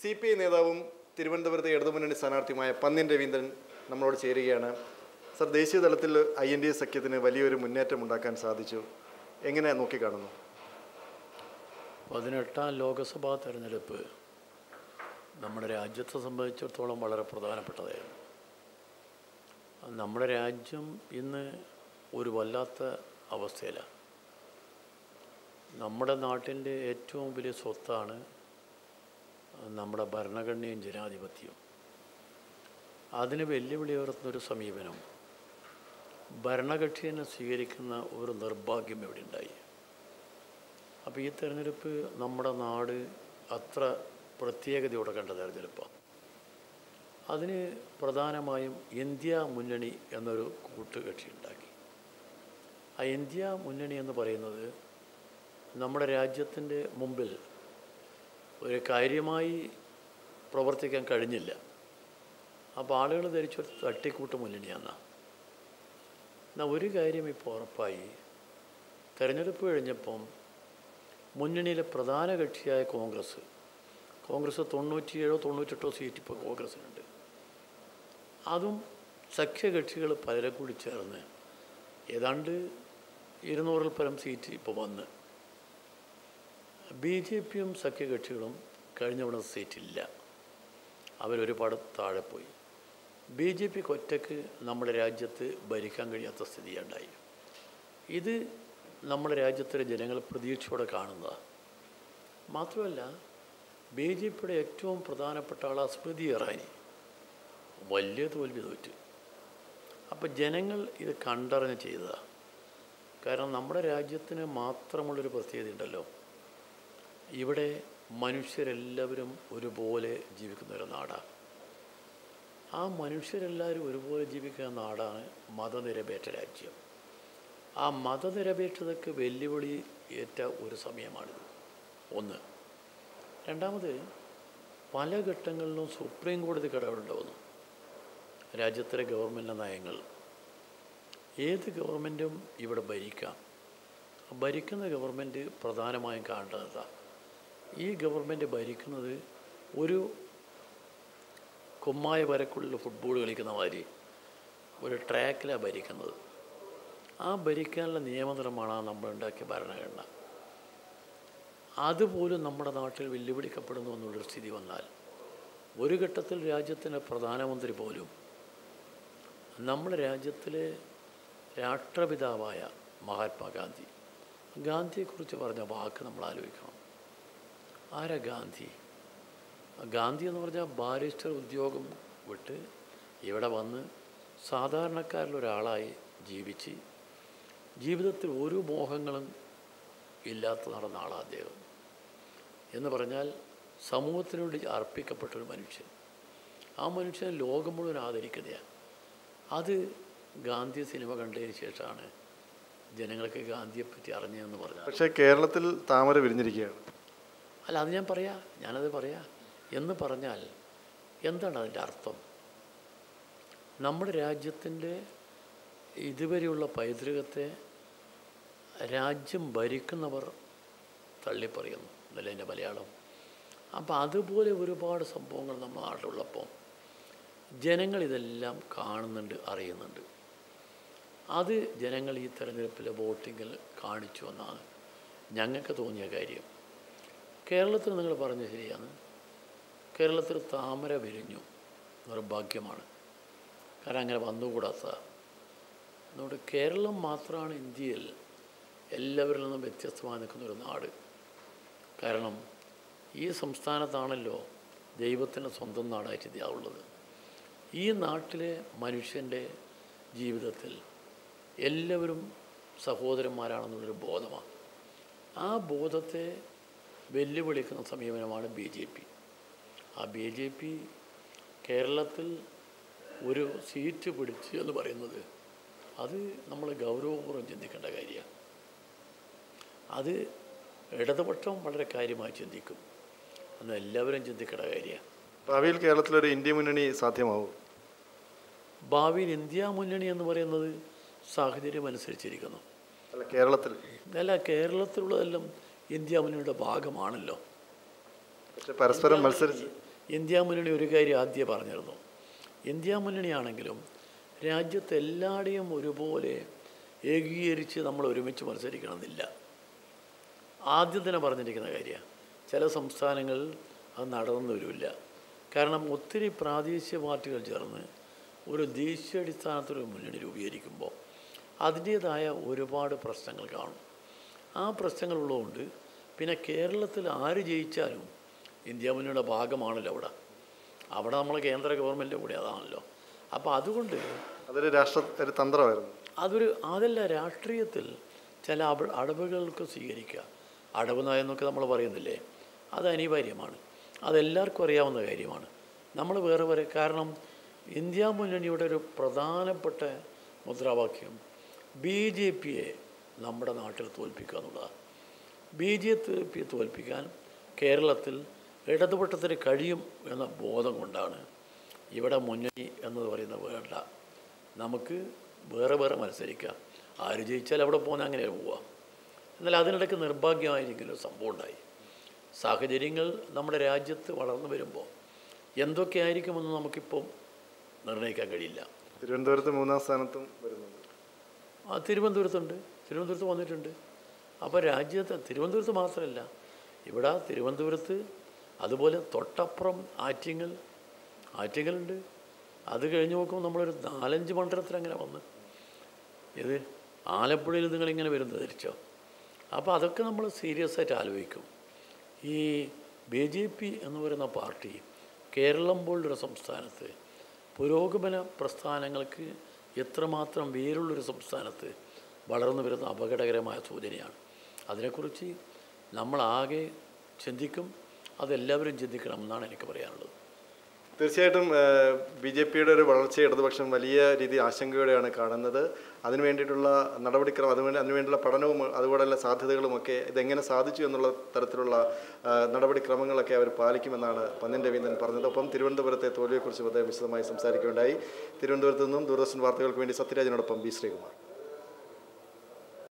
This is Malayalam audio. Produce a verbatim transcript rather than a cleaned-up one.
സി പി ഐ നേതാവും തിരുവനന്തപുരത്തെ ഇടതുമുന്നണി സ്ഥാനാർത്ഥിയുമായ പന്ന്യൻ രവീന്ദ്രൻ നമ്മളോട് ചേരുകയാണ്. സർ, ദേശീയ തലത്തിൽ ഐ എൻ ഡി എ സഖ്യത്തിന് വലിയൊരു മുന്നേറ്റം ഉണ്ടാക്കാൻ സാധിച്ചു. എങ്ങനെ നോക്കിക്കാണുന്നു? പതിനെട്ടാം ലോക്സഭാ തെരഞ്ഞെടുപ്പ് നമ്മുടെ രാജ്യത്തെ സംബന്ധിച്ചിടത്തോളം വളരെ പ്രധാനപ്പെട്ടതായിരുന്നു. നമ്മുടെ രാജ്യം ഇന്ന് ഒരു വല്ലാത്ത അവസ്ഥയിലാണ്. നമ്മുടെ നാട്ടിൻ്റെ ഏറ്റവും വലിയ സ്വത്താണ് നമ്മുടെ ഭരണഘടനയും ജനാധിപത്യവും. അതിന് വെല്ലുവിളി ഉയർത്തുന്നൊരു സമീപനം ഭരണകക്ഷിയെ സ്വീകരിക്കുന്ന ഒരു നിർഭാഗ്യം ഇവിടെ ഉണ്ടായി. അപ്പോൾ ഈ തെരഞ്ഞെടുപ്പ് നമ്മുടെ നാട് അത്ര പ്രത്യേകതയോടെ കണ്ട തെരഞ്ഞെടുപ്പാണ്. അതിന് പ്രധാനമായും ഇന്ത്യ മുന്നണി എന്നൊരു കൂട്ടുകക്ഷി ഉണ്ടാക്കി. ആ ഇന്ത്യ മുന്നണി എന്ന് പറയുന്നത് നമ്മുടെ രാജ്യത്തിൻ്റെ മുമ്പിൽ ഒരു കാര്യമായി പ്രവർത്തിക്കാൻ കഴിഞ്ഞില്ല. അപ്പോൾ ആളുകൾ ധരിച്ചൊരു തട്ടിക്കൂട്ട് മുന്നണിയാണ്. എന്നാൽ ഒരു കാര്യം ഇപ്പോൾ ഉറപ്പായി, തെരഞ്ഞെടുപ്പ് കഴിഞ്ഞപ്പം മുന്നണിയിലെ പ്രധാന കക്ഷിയായ കോൺഗ്രസ് കോൺഗ്രസ് തൊണ്ണൂറ്റിയേഴോ തൊണ്ണൂറ്റെട്ടോ സീറ്റ് ഇപ്പോൾ കോൺഗ്രസ്സിനുണ്ട്. അതും സഖ്യകക്ഷികൾ പലരെ കൂടി ചേർന്ന് ഏതാണ്ട് ഇരുന്നൂറിൽ പരം സീറ്റ് ഇപ്പോൾ വന്ന്. ബി ജെ പിയും സഖ്യകക്ഷികളും കഴിഞ്ഞ തവണ സീറ്റില്ല, അവരൊരുപാട് താഴെ പോയി. ബി ജെ പിക്ക് ഒറ്റയ്ക്ക് നമ്മുടെ രാജ്യത്ത് ഭരിക്കാൻ കഴിയാത്ത സ്ഥിതിയുണ്ടായി. ഇത് നമ്മുടെ രാജ്യത്തിലെ ജനങ്ങൾ പ്രതീക്ഷയോടെ കാണുന്നതാണ്. മാത്രമല്ല, ബി ജെ പിയുടെ ഏറ്റവും പ്രധാനപ്പെട്ട ആൾ സ്മൃതി ഇറാനി വലിയ തോൽവി തോറ്റു. അപ്പോൾ ജനങ്ങൾ ഇത് കണ്ടറിഞ്ഞ് ചെയ്തതാണ്. കാരണം നമ്മുടെ രാജ്യത്തിന് മാത്രമുള്ളൊരു പ്രത്യേകത ഉണ്ടല്ലോ, ഇവിടെ മനുഷ്യരെല്ലാവരും ഒരുപോലെ ജീവിക്കുന്ന ഒരു നാടാണ്. ആ മനുഷ്യരെല്ലാവരും ഒരുപോലെ ജീവിക്കുന്ന നാടാണ് മതനിരപേക്ഷ രാജ്യം. ആ മതനിരപേക്ഷതയ്ക്ക് വെല്ലുവിളി ഏറ്റ ഒരു സമയമാണിത്. ഒന്ന്. രണ്ടാമത്, പല ഘട്ടങ്ങളിലും സുപ്രീം കോടതി ഇടപെടേണ്ടി രാജ്യത്തിലെ ഗവൺമെൻറ് നയങ്ങൾ. ഏത് ഗവൺമെൻറ്റും ഇവിടെ ഭരിക്കാം. ഭരിക്കുന്ന ഗവൺമെൻറ് പ്രധാനമായും കാണേണ്ടതാണ്, ഈ ഗവൺമെൻറ് ഭരിക്കുന്നത് ഒരു കുമ്മായ വരക്കുള്ളിൽ ഫുട്ബോൾ കളിക്കുന്ന മാതിരി ഒരു ട്രാക്കിലാണ് ഭരിക്കുന്നത്. ആ ഭരിക്കാനുള്ള നിയമനിർമ്മാണമാണ് നമ്മളുണ്ടാക്കിയ ഭരണഘടന. അതുപോലും നമ്മുടെ നാട്ടിൽ വെല്ലുവിളിക്കപ്പെടുന്നു എന്നുള്ളൊരു സ്ഥിതി വന്നാൽ, ഒരു ഘട്ടത്തിൽ രാജ്യത്തിൻ്റെ പ്രധാനമന്ത്രി പോലും നമ്മുടെ രാജ്യത്തിലെ രാഷ്ട്രപിതാവായ മഹാത്മാഗാന്ധി ഗാന്ധിയെക്കുറിച്ച് പറഞ്ഞ വാക്ക് നമ്മൾ ആലോചിക്കണം. ആരാ ഗാന്ധി? ഗാന്ധി എന്ന് പറഞ്ഞാൽ ബാരിസ്റ്റർ ഉദ്യോഗം വിട്ട് ഇവിടെ വന്ന് സാധാരണക്കാരിലൊരാളായി ജീവിച്ച് ജീവിതത്തിൽ ഒരു മോഹങ്ങളും ഇല്ലാത്ത നടന്ന ആളാണ് അദ്ദേഹം. എന്ന് പറഞ്ഞാൽ സമൂഹത്തിന് വേണ്ടി അർപ്പിക്കപ്പെട്ടൊരു മനുഷ്യൻ. ആ മനുഷ്യനെ ലോകം മുഴുവൻ ആദരിക്കുന്നതാണ്. അത് ഗാന്ധി സിനിമ കണ്ടതിന് ശേഷമാണ് ജനങ്ങൾക്ക് ഗാന്ധിയെപ്പറ്റി അറിഞ്ഞതെന്ന് പറഞ്ഞാൽ. പക്ഷേ കേരളത്തിൽ താമര വിരിഞ്ഞിരിക്കുകയാണ്. അല്ല, അത് ഞാൻ പറയാം, ഞാനത് പറയാം. എന്ന് പറഞ്ഞാൽ എന്താണ് അതിൻ്റെ അർത്ഥം? നമ്മുടെ രാജ്യത്തിൻ്റെ ഇതുവരെയുള്ള പൈതൃകത്തെ രാജ്യം ഭരിക്കുന്നവർ തള്ളിപ്പറയുന്നു എന്നല്ല എൻ്റെ മലയാളം. അപ്പോൾ അതുപോലെ ഒരുപാട് സംഭവങ്ങൾ നമ്മുടെ നാട്ടിലുള്ളപ്പോൾ ജനങ്ങൾ ഇതെല്ലാം കാണുന്നുണ്ട്, അറിയുന്നുണ്ട്. അത് ജനങ്ങൾ ഈ തെരഞ്ഞെടുപ്പിലെ വോട്ടിങ്ങിൽ കാണിച്ചു എന്നാണ് ഞങ്ങൾക്ക് തോന്നിയ കാര്യം. കേരളത്തിൽ നിങ്ങൾ പറഞ്ഞ ശരിയാണ്, കേരളത്തിൽ താമര വിരിഞ്ഞു, നിർഭാഗ്യമാണ്. കാരണം അങ്ങനെ വന്നുകൂടാത്ത. അതുകൊണ്ട് കേരളം മാത്രമാണ് ഇന്ത്യയിൽ എല്ലാവരിൽ നിന്നും വ്യത്യസ്തമായി നിൽക്കുന്നൊരു നാട്. കാരണം ഈ സംസ്ഥാനത്താണല്ലോ ദൈവത്തിൻ്റെ സ്വന്തം നാടായിട്ട് ഇതാവുള്ളത്. ഈ നാട്ടിലെ മനുഷ്യൻ്റെ ജീവിതത്തിൽ എല്ലാവരും സഹോദരന്മാരാണെന്നുള്ളൊരു ബോധമാണ്. ആ ബോധത്തെ വെല്ലുവിളിക്കുന്ന സമീപനമാണ് ബി ജെ പി. ആ ബി ജെ പി കേരളത്തിൽ ഒരു സീറ്റ് പിടിച്ച് എന്ന് പറയുന്നത് അത് നമ്മൾ ഗൗരവപൂർവ്വം ചിന്തിക്കേണ്ട കാര്യമാണ്. അത് ഇടതുപക്ഷം വളരെ കാര്യമായി ചിന്തിക്കും, അന്ന് എല്ലാവരും ചിന്തിക്കേണ്ട കാര്യമാണ്. ഭാവിയിൽ കേരളത്തിലൊരു ഇന്ത്യ മുന്നണി സാധ്യമാവും? ഭാവിയിൽ ഇന്ത്യ മുന്നണി എന്ന് പറയുന്നത് സാഹചര്യം അനുസരിച്ചിരിക്കുന്നു. അല്ല, കേരളത്തിൽ അല്ല, കേരളത്തിലുള്ളതെല്ലാം ഇന്ത്യ മുന്നണിയുടെ ഭാഗമാണല്ലോ. പക്ഷെ പരസ്പരം മത്സരിച്ച് ഇന്ത്യ മുന്നണി ഒരു കാര്യം ആദ്യം പറഞ്ഞിരുന്നു. ഇന്ത്യ മുന്നണിയാണെങ്കിലും രാജ്യത്ത് എല്ലായിടെയും ഒരുപോലെ ഏകീകരിച്ച് നമ്മൾ ഒരുമിച്ച് മത്സരിക്കണമെന്നില്ല. ആദ്യം തന്നെ പറഞ്ഞിരിക്കുന്ന കാര്യമാണ്. ചില സംസ്ഥാനങ്ങളിൽ അത് നടന്നു വരില്ല. കാരണം ഒത്തിരി പ്രാദേശിക പാർട്ടികൾ ചേർന്ന് ഒരു ദേശീയാടിസ്ഥാനത്തൊരു മുന്നണി രൂപീകരിക്കുമ്പോൾ അതിൻ്റേതായ ഒരുപാട് പ്രശ്നങ്ങൾ കാണും. ആ പ്രശ്നങ്ങളുള്ളതുകൊണ്ട് പിന്നെ കേരളത്തിൽ ആര് ജയിച്ചാലും ഇന്ത്യ മുന്നണിയുടെ ഭാഗമാണല്ലോ അവിടെ അവിടെ നമ്മൾ കേന്ദ്ര ഗവൺമെൻറ് കൂടി അതാണല്ലോ. അപ്പോൾ അതുകൊണ്ട് അതൊരു രാഷ്ട്ര ഒരു തന്ത്രമായിരുന്നു. അതൊരു അതല്ല, രാഷ്ട്രീയത്തിൽ ചില അട അടവുകൾക്ക് സ്വീകരിക്കുക. അടവ് നയമെന്നൊക്കെ നമ്മൾ പറയുന്നില്ലേ, അത് അനിവാര്യമാണ്. അതെല്ലാവർക്കും അറിയാവുന്ന കാര്യമാണ്. നമ്മൾ വേറെ വേറെ കാരണം ഇന്ത്യ മുന്നണിയുടെ ഒരു പ്രധാനപ്പെട്ട മുദ്രാവാക്യം ബി ജെ പിയെ നമ്മുടെ നാട്ടിൽ തോൽപ്പിക്കുക എന്നുള്ളതാണ്. ബി ജെ പിയെ തോൽപ്പിക്കാൻ കേരളത്തിൽ ഇടതുപക്ഷത്തിന് കഴിയും എന്ന ബോധം കൊണ്ടാണ് ഇവിടെ മുന്നണി എന്ന് പറയുന്നത് വേണ്ട, നമുക്ക് വേറെ വേറെ മത്സരിക്കാം, ആര് ജയിച്ചാൽ അവിടെ പോകുന്ന അങ്ങനെ പോവുക. എന്നാൽ അതിനിടയ്ക്ക് നിർഭാഗ്യമായിരിക്കും ഒരു സംഭവം ഉണ്ടായി. സാഹചര്യങ്ങൾ നമ്മുടെ രാജ്യത്ത് വളർന്നു വരുമ്പോൾ എന്തൊക്കെയായിരിക്കുമെന്ന് നമുക്കിപ്പം നിർണ്ണയിക്കാൻ കഴിയില്ല. തിരുവനന്തപുരത്ത് മൂന്നാം സ്ഥാനത്തും വരുന്നുണ്ട്. ആ തിരുവനന്തപുരത്തുണ്ട്, തിരുവനന്തപുരത്ത് വന്നിട്ടുണ്ട്. അപ്പോൾ രാജ്യത്ത് തിരുവനന്തപുരത്ത് മാത്രമല്ല, ഇവിടെ തിരുവനന്തപുരത്ത് അതുപോലെ തൊട്ടപ്പുറം ആറ്റിങ്ങൽ ആറ്റിങ്ങലുണ്ട്. അത് കഴിഞ്ഞ് നോക്കുമ്പോൾ നമ്മളൊരു നാലഞ്ച് മണ്ഡലത്തിൽ അങ്ങനെ വന്ന് ഇത് ആലപ്പുഴയിൽ നിങ്ങളിങ്ങനെ വരുന്നത് ധരിച്ചോ. അപ്പോൾ അതൊക്കെ നമ്മൾ സീരിയസ് ആയിട്ട് ആലോചിക്കും. ഈ ബി ജെ പി എന്ന് പറയുന്ന പാർട്ടി കേരളം പോലുള്ളൊരു സംസ്ഥാനത്ത് പുരോഗമന പ്രസ്ഥാനങ്ങൾക്ക് എത്രമാത്രം വേരുള്ളൊരു സംസ്ഥാനത്ത് വളർന്നു വരുന്ന അപകടകരമായ സൂചനയാണ്. അതിനെക്കുറിച്ച് നമ്മളാകെ ചിന്തിക്കും, അതെല്ലാവരും ചിന്തിക്കണം എന്നാണ് എനിക്ക് പറയാനുള്ളത്. തീർച്ചയായിട്ടും ബി ജെ പിയുടെ ഒരു വളർച്ച ഇടതുപക്ഷം വലിയ രീതിയിൽ ആശങ്കയോടെയാണ് കാണുന്നത്. അതിനു വേണ്ടിയിട്ടുള്ള നടപടിക്രമം അതുവേണ്ടി അതിനുവേണ്ടിയുള്ള പഠനവും അതുപോലെയുള്ള സാധ്യതകളുമൊക്കെ ഇതെങ്ങനെ സാധിച്ചു എന്നുള്ള തരത്തിലുള്ള നടപടിക്രമങ്ങളൊക്കെ അവർ പാലിക്കുമെന്നാണ് പന്ന്യൻ രവീന്ദ്രൻ പറഞ്ഞത്. ഒപ്പം തിരുവനന്തപുരത്തെ തോൽവിയെക്കുറിച്ച് അദ്ദേഹം വിശദമായി സംസാരിക്കുകയുണ്ടായി. തിരുവനന്തപുരത്ത് നിന്നും ദൂരദർശൻ വാർത്തകൾക്ക് വേണ്ടി സത്യരാജനോടൊപ്പം ബി ശ്രീകുമാർ.